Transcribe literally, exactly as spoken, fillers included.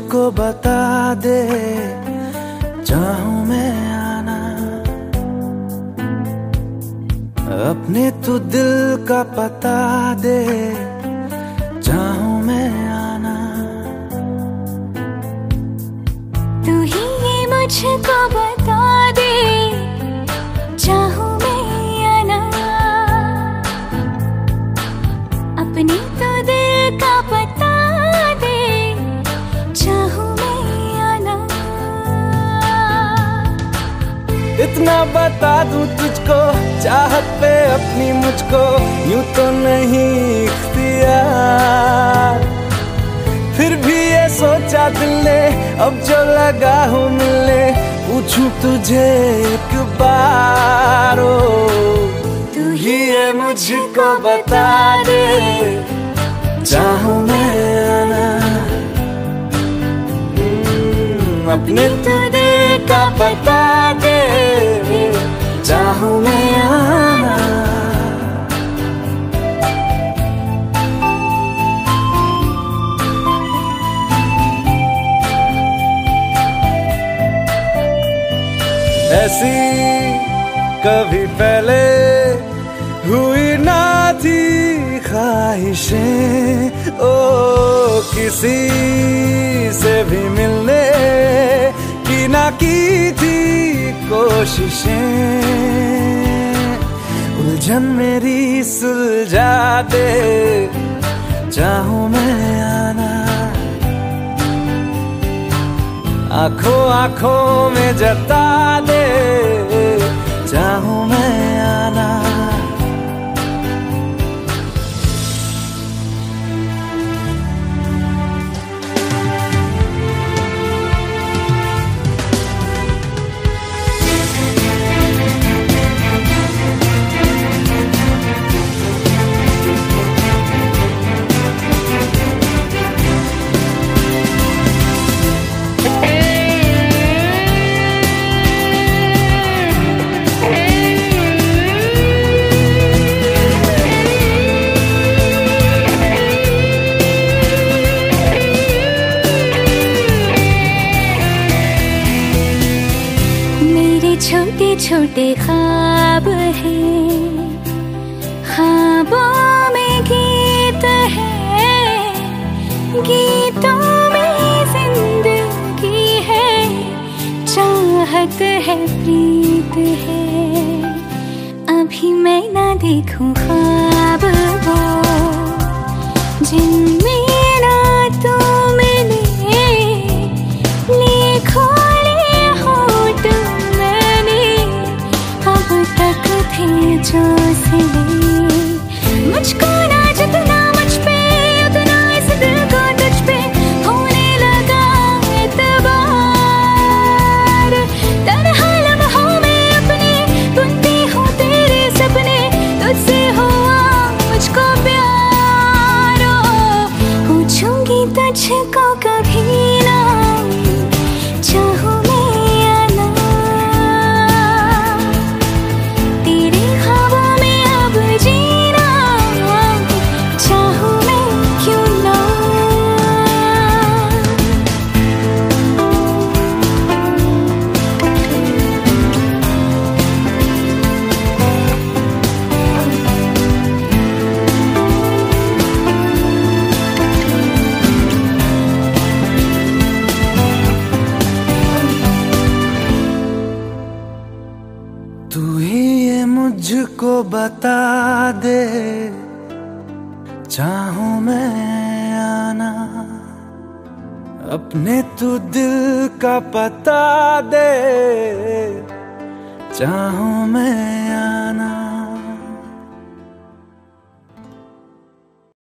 मुझको बता दे, चाहूं मैं आना, अपने तू दिल का पता दे, चाहूं मैं आना। तू ही ये मुझको बता दे, चाहूं मैं आना, अपने तो दिल का पता दे, चाहूं मैं आना। इतना बता दूं तुझको, चाहत पे अपनी मुझको यूं तो नहीं इख्तियार, फिर भी ये सोचा दिल ने अब जो लगा हूं मिलने, पूछूं तुझे एक बार, ओ तू ही ये मुझको बता दे, चाहूं मैं आना, अपने तो दिल का पता दे, चाहूं मैं आना। ऐसी कभी पहले हुई ना थी ख्वाहिशें, ओ किसी से भी मिलने की ना की थी कोशिशें, उलझन मेरी सुलझा दे, चाहूं मैं आना, आंखों आंखों में जता दे, चाहूं मैं आना। छोटे छोटे ख्वाब हैं, ख्वाबों में गीत है, गीतों में जिंदगी है, चाहत है, प्रीत है। अभी मैं ना देखूं ख्वाब वो जिनमें ना तू मिले, लिखो जो सिले, मुझको ना जितना मुझ पे उतना इस दिल को तुझ पे होने लगा एतबार, तन्हा लम्हों में अपने बुनती हूँ तेरे सपने, तुझसे हुआ मुझको प्यार, पूछूंगी तुझको कभी ना, चाहूं तू ही ये मुझको बता दे, चाहूं मैं आना, अपने तू दिल का पता दे, चाहूं मैं आना।